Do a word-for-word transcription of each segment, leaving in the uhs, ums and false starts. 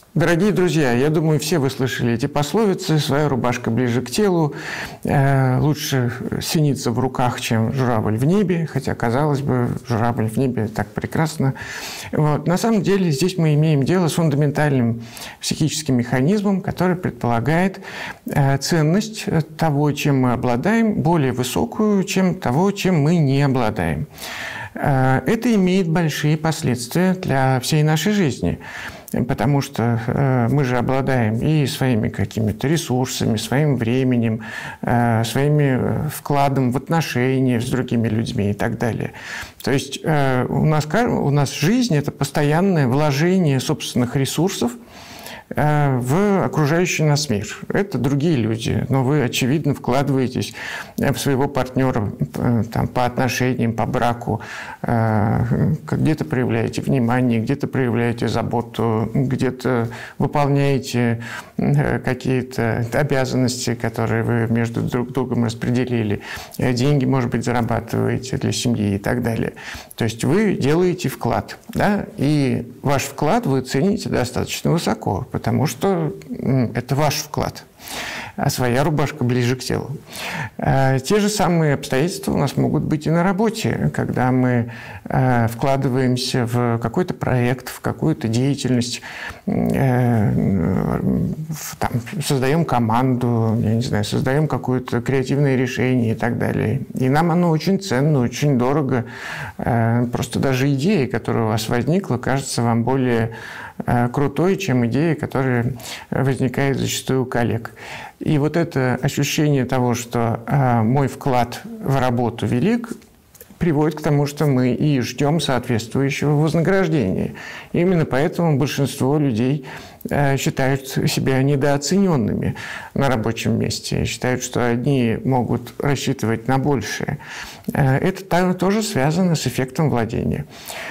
Дорогие друзья, я думаю, все вы слышали эти пословицы: «Своя рубашка ближе к телу», э, «Лучше синица в руках, чем журавль в небе», хотя, казалось бы, журавль в небе так прекрасно. Вот. На самом деле здесь мы имеем дело с фундаментальным психическим механизмом, который предполагает э, ценность того, чем мы обладаем, более высокую, чем того, чем мы не обладаем. Э, это имеет большие последствия для всей нашей жизни. Потому что э, мы же обладаем и своими какими-то ресурсами, своим временем, э, своим вкладом в отношения с другими людьми и так далее. То есть э, у нас, у нас жизнь – это постоянное вложение собственных ресурсов в окружающий нас мир. Это другие люди, но вы, очевидно, вкладываетесь в своего партнера там, по отношениям, по браку, где-то проявляете внимание, где-то проявляете заботу, где-то выполняете какие-то обязанности, которые вы между друг другом распределили, деньги, может быть, зарабатываете для семьи и так далее. То есть вы делаете вклад, да? И ваш вклад вы цените достаточно высоко, потому что это ваш вклад, а своя рубашка ближе к телу. Те же самые обстоятельства у нас могут быть и на работе, когда мы вкладываемся в какой-то проект, в какую-то деятельность, там, создаем команду, я не знаю, создаем какое-то креативное решение и так далее. И нам оно очень ценно, очень дорого. Просто даже идея, которая у вас возникла, кажется вам более крутой, чем идея, которая возникает зачастую у коллег. И вот это ощущение того, что мой вклад в работу велик, приводит к тому, что мы и ждем соответствующего вознаграждения. Именно поэтому большинство людей считают себя недооцененными на рабочем месте, считают, что они могут рассчитывать на большее. Это тоже связано с эффектом владения.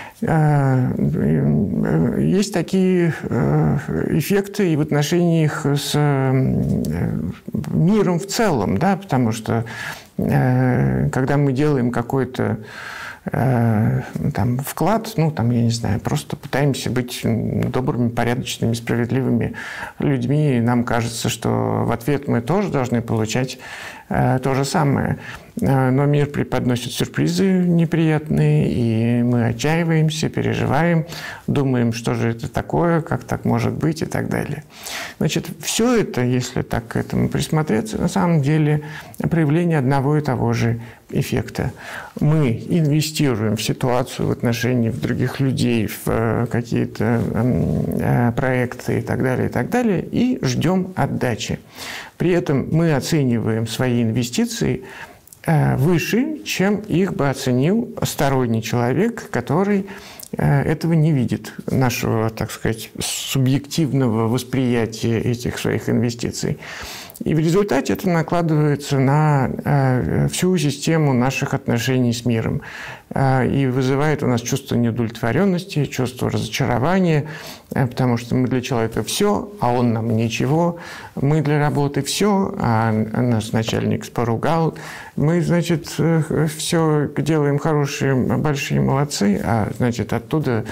Есть такие эффекты и в отношениях с миром в целом, да, потому что когда мы делаем какой-то там, вклад, ну, там, я не знаю, просто пытаемся быть добрыми, порядочными, справедливыми людьми, и нам кажется, что в ответ мы тоже должны получать э, то же самое. Но мир преподносит сюрпризы неприятные, и мы отчаиваемся, переживаем, думаем, что же это такое, как так может быть и так далее. Значит, все это, если так к этому присмотреться, на самом деле проявление одного и того же эффекта. Мы инвестируем в ситуацию, в отношении других людей, в какие-то проекты и так далее, и так далее, и ждем отдачи. При этом мы оцениваем свои инвестиции выше, чем их бы оценил сторонний человек, который этого не видит, нашего, так сказать, субъективного восприятия этих своих инвестиций. И в результате это накладывается на всю систему наших отношений с миром и вызывает у нас чувство неудовлетворенности, чувство разочарования, потому что мы для человека все, а он нам ничего, мы для работы все, а наш начальник поругал, мы, значит, все делаем хорошие, большие молодцы, а, значит, оттуда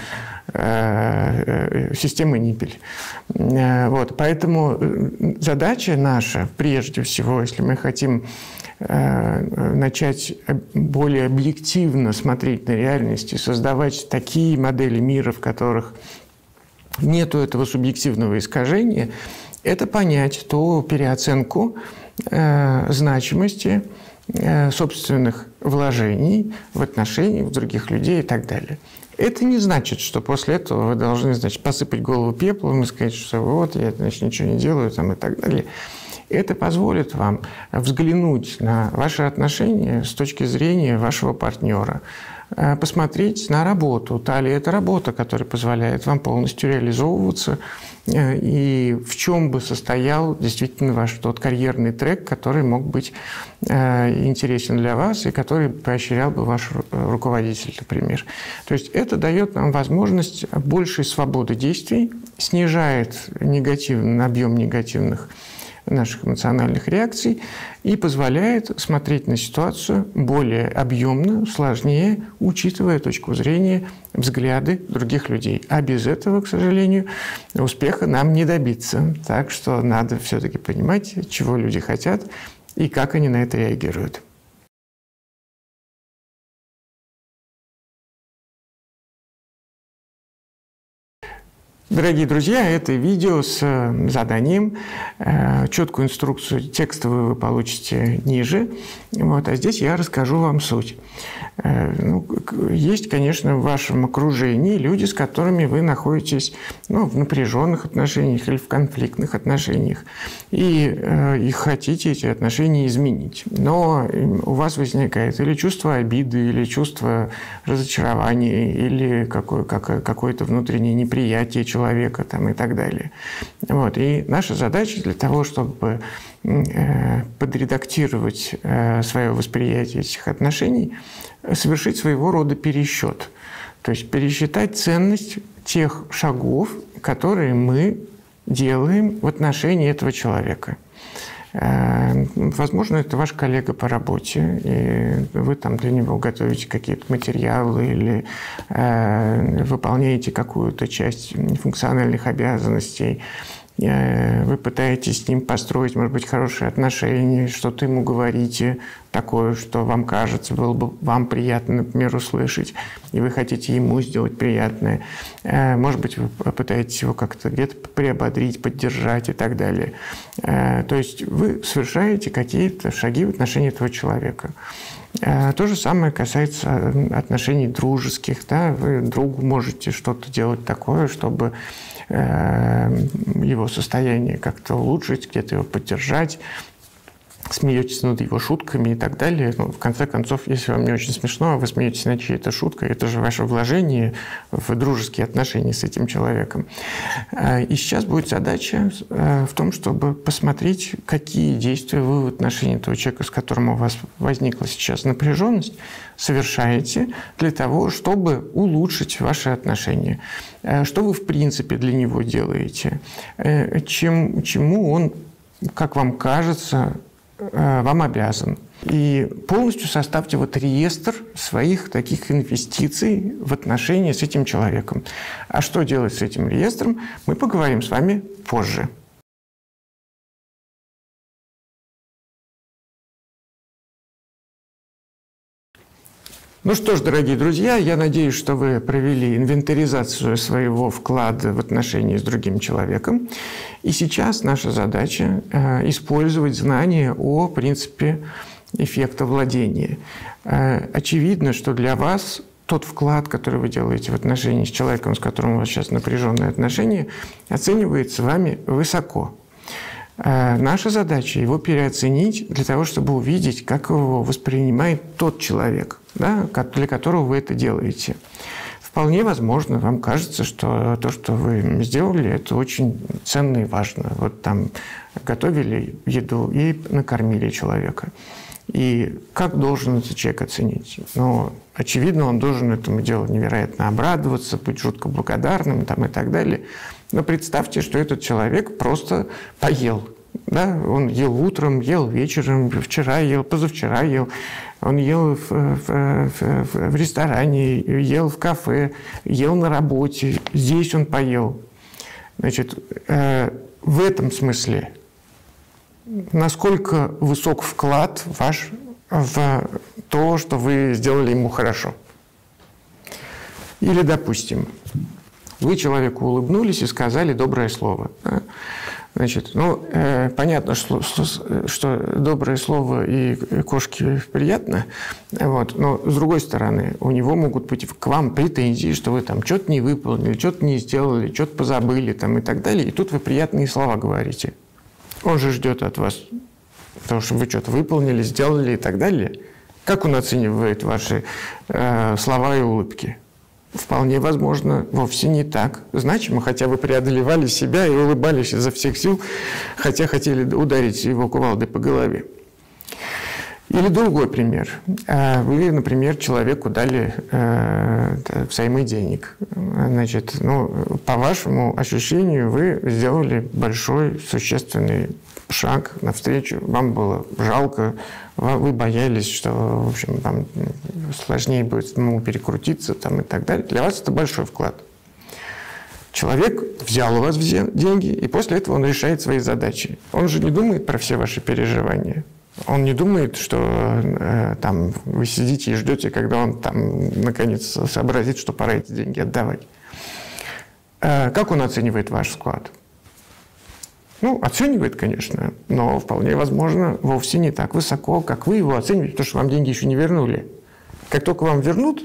система ниппель. Вот, поэтому задача наша, прежде всего, если мы хотим начать более объективно смотреть на реальность и создавать такие модели мира, в которых нету этого субъективного искажения, это понять ту переоценку значимости собственных вложений в отношения в других людей и так далее. Это не значит, что после этого вы должны, значит, посыпать голову пеплом и сказать, что вот, я, значит, ничего не делаю там, и так далее. Это позволит вам взглянуть на ваши отношения с точки зрения вашего партнера, посмотреть на работу, та ли это работа, которая позволяет вам полностью реализовываться, и в чем бы состоял действительно ваш тот карьерный трек, который мог быть интересен для вас и который поощрял бы ваш руководитель, например. То есть это дает нам возможность большей свободы действий, снижает негативный, объем негативных наших эмоциональных реакций и позволяет смотреть на ситуацию более объемно, сложнее, учитывая точку зрения, взгляды других людей. А без этого, к сожалению, успеха нам не добиться. Так что надо все-таки понимать, чего люди хотят и как они на это реагируют. Дорогие друзья, это видео с заданием. Четкую инструкцию текстовую вы получите ниже. Вот, а здесь я расскажу вам суть. Ну, есть, конечно, в вашем окружении люди, с которыми вы находитесь ну, в напряженных отношениях или в конфликтных отношениях. И, и хотите эти отношения изменить. Но у вас возникает или чувство обиды, или чувство разочарования, или какое, как, какое-то внутреннее неприятие человека. человека там, и так далее. Вот. И наша задача для того, чтобы э, подредактировать э, свое восприятие этих отношений, совершить своего рода пересчет. То есть пересчитать ценность тех шагов, которые мы делаем в отношении этого человека. Возможно, это ваш коллега по работе, и вы там для него готовите какие-то материалы или э, выполняете какую-то часть функциональных обязанностей. Вы пытаетесь с ним построить, может быть, хорошие отношения, что-то ему говорите такое, что вам кажется, было бы вам приятно, например, услышать, и вы хотите ему сделать приятное. Может быть, вы пытаетесь его как-то где-то приободрить, поддержать и так далее. То есть вы совершаете какие-то шаги в отношении этого человека. То же самое касается отношений дружеских. Да? Вы другу можете что-то делать такое, чтобы его состояние как-то улучшить, где-то его поддержать, смеетесь над его шутками и так далее. Ну, в конце концов, если вам не очень смешно, а вы смеетесь над чьей-то шуткой, это же ваше вложение в дружеские отношения с этим человеком. И сейчас будет задача в том, чтобы посмотреть, какие действия вы в отношении того человека, с которым у вас возникла сейчас напряженность, совершаете для того, чтобы улучшить ваши отношения. Что вы, в принципе, для него делаете? Чем, чему он, как вам кажется, вам обязан. И полностью составьте вот реестр своих таких инвестиций в отношения с этим человеком. А что делать с этим реестром, мы поговорим с вами позже. Ну что ж, дорогие друзья, я надеюсь, что вы провели инвентаризацию своего вклада в отношении с другим человеком. И сейчас наша задача э, использовать знания о принципе эффекта владения. Э, очевидно, что для вас тот вклад, который вы делаете в отношении с человеком, с которым у вас сейчас напряженные отношения, оценивается вами высоко. Наша задача его переоценить для того, чтобы увидеть, как его воспринимает тот человек, да, для которого вы это делаете. Вполне возможно, вам кажется, что то, что вы сделали, это очень ценно и важно. Вот там готовили еду и накормили человека. И как должен этот человек оценить? Ну, очевидно, он должен этому делу невероятно обрадоваться, быть жутко благодарным там, и так далее. Но представьте, что этот человек просто поел. Да? Он ел утром, ел вечером, вчера ел, позавчера ел. Он ел в, в, в, в ресторане, ел в кафе, ел на работе. Здесь он поел. Значит, э, в этом смысле, насколько высок вклад ваш в то, что вы сделали ему хорошо. Или, допустим, вы человеку улыбнулись и сказали доброе слово. Да? Значит, ну, э, понятно, что, что, что доброе слово и кошке приятно, вот, но, с другой стороны, у него могут быть к вам претензии, что вы там что-то не выполнили, что-то не сделали, что-то позабыли там, и так далее, и тут вы приятные слова говорите. Он же ждет от вас того, что вы что-то выполнили, сделали и так далее. Как он оценивает ваши э, слова и улыбки? Вполне возможно, вовсе не так значимо, хотя вы преодолевали себя и улыбались изо всех сил, хотя хотели ударить его кувалдой по голове. Или другой пример. Вы, например, человеку дали э, взаймы денег. Значит, ну, по вашему ощущению, вы сделали большой, существенный шаг навстречу. Вам было жалко, вы боялись, что, в общем, там сложнее будет самому перекрутиться там, и так далее. Для вас это большой вклад. Человек взял у вас деньги, и после этого он решает свои задачи. Он же не думает про все ваши переживания. Он не думает, что э, там, вы сидите и ждете, когда он там, наконец сообразит, что пора эти деньги отдавать. Э, как он оценивает ваш вклад? Ну, оценивает, конечно, но вполне возможно вовсе не так высоко, как вы его оцениваете, потому что вам деньги еще не вернули. Как только вам вернут,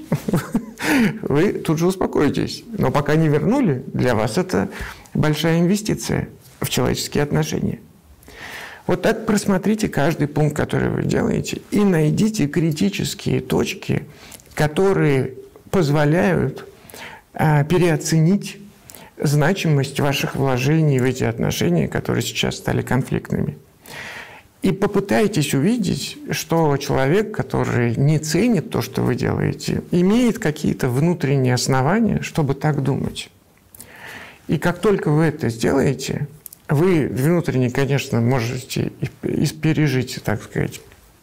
вы тут же успокоитесь. Но пока не вернули, для вас это большая инвестиция в человеческие отношения. Вот так просмотрите каждый пункт, который вы делаете, и найдите критические точки, которые позволяют а, переоценить значимость ваших вложений в эти отношения, которые сейчас стали конфликтными. И попытайтесь увидеть, что человек, который не ценит то, что вы делаете, имеет какие-то внутренние основания, чтобы так думать. И как только вы это сделаете, вы внутренне, конечно, можете и пережить, так сказать,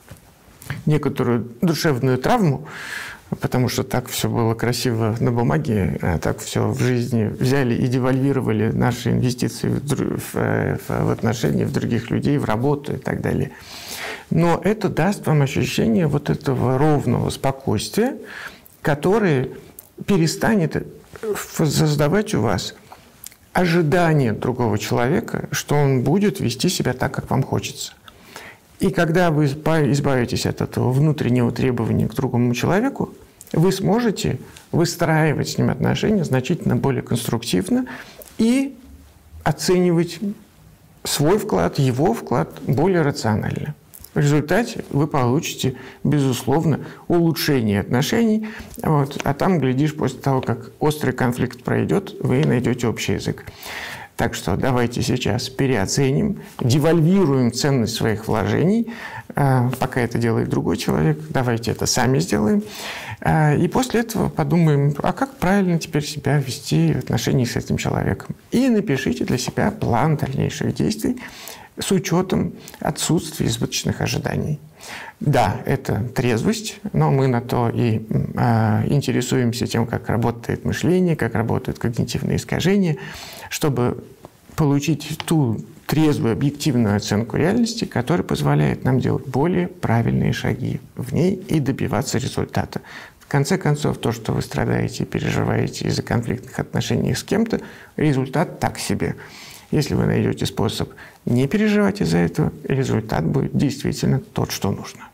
некоторую душевную травму, потому что так все было красиво на бумаге, а так все в жизни взяли и девальвировали наши инвестиции в, в, в отношения в других людей, в работу и так далее. Но это даст вам ощущение вот этого ровного спокойствия, которое перестанет создавать у вас ожидание другого человека, что он будет вести себя так, как вам хочется. И когда вы избавитесь от этого внутреннего требования к другому человеку, вы сможете выстраивать с ним отношения значительно более конструктивно и оценивать свой вклад, его вклад более рационально. В результате вы получите, безусловно, улучшение отношений, вот, а там, глядишь, после того, как острый конфликт пройдет, вы найдете общий язык. Так что давайте сейчас переоценим, девальвируем ценность своих вложений, пока это делает другой человек, давайте это сами сделаем. И после этого подумаем, а как правильно теперь себя вести в отношении с этим человеком. И напишите для себя план дальнейших действий с учетом отсутствия избыточных ожиданий. Да, это трезвость, но мы на то и э, интересуемся тем, как работает мышление, как работают когнитивные искажения, чтобы получить ту трезвую, объективную оценку реальности, которая позволяет нам делать более правильные шаги в ней и добиваться результата. В конце концов, то, что вы страдаете и переживаете из-за конфликтных отношений с кем-то, результат так себе. Если вы найдете способ не переживать из-за этого, результат будет действительно тот, что нужно.